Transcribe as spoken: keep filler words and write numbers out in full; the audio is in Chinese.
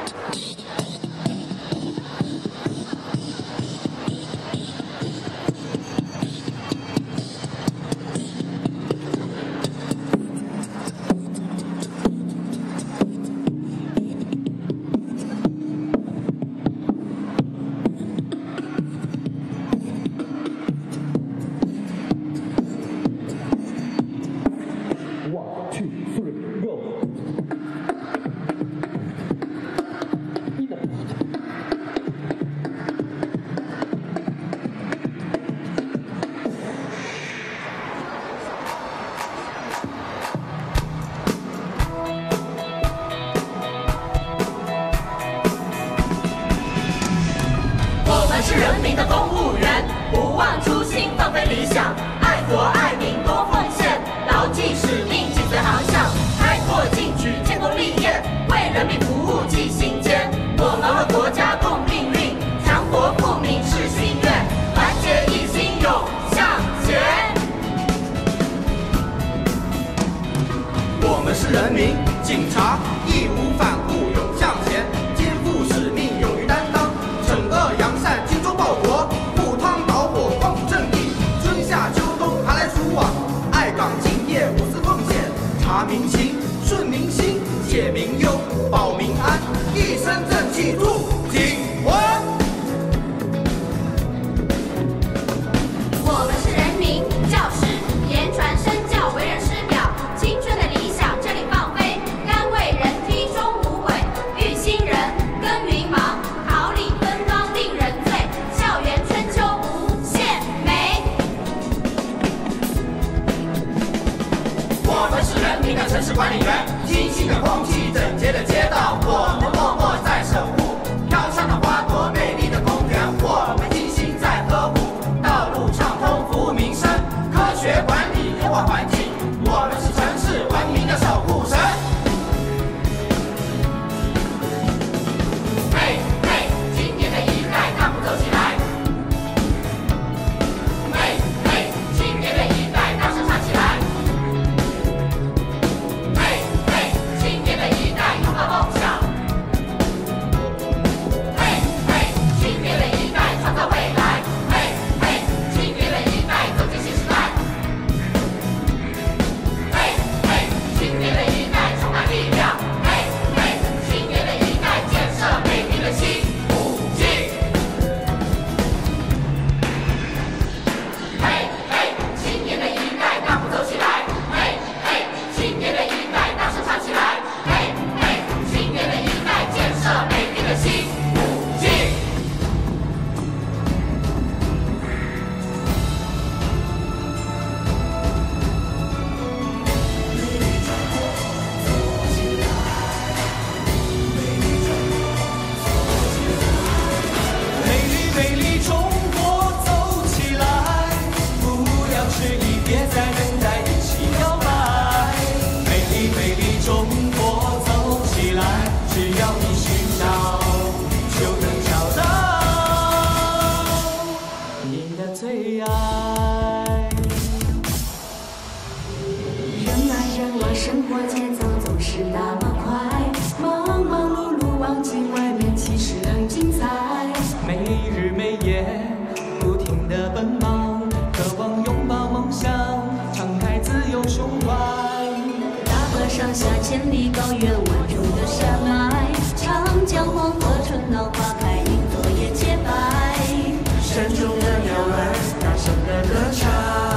是人民的公务员，不忘初心，放飞理想，爱国爱民多奉献，牢记使命，紧随航向，开拓进取，建功立业，为人民服务记心间。我们和国家共命运，强国富民是心愿，团结一心永向前。 我们是人民警察，义无反顾永向前，肩负使命勇于担当，惩恶扬善。 报国，赴汤蹈火，匡扶正义，春夏秋冬寒来暑往，爱岗敬业，无私奉献，察民情，顺民心，解民忧，保民安，一身正气助警官。 我们是人民教师，言传身教，为人师表，青春的理想这里放飞，甘为人梯终无悔，育新人，耕耘忙，桃李芬芳令人醉。 校园春秋无限美。 我们是人民的城市管理员，清新的空气，整洁的街道，我们默默在守护。飘香的花朵，美丽的公园，我们精心在呵护。道路畅通，服务民生，科学管理，优化环境，我们是城市文明的守护神。嘿嘿，今年的一代干部走起来！ 生活节奏总是那么快，忙忙碌碌忘记外面其实很精彩。 每日每夜不停地奔忙，渴望拥抱梦想，敞开自由胸怀。 大河上下千里高原，万重的山脉，长江黄河春暖花开，云朵也洁白。 山中的鸟儿大声地歌唱。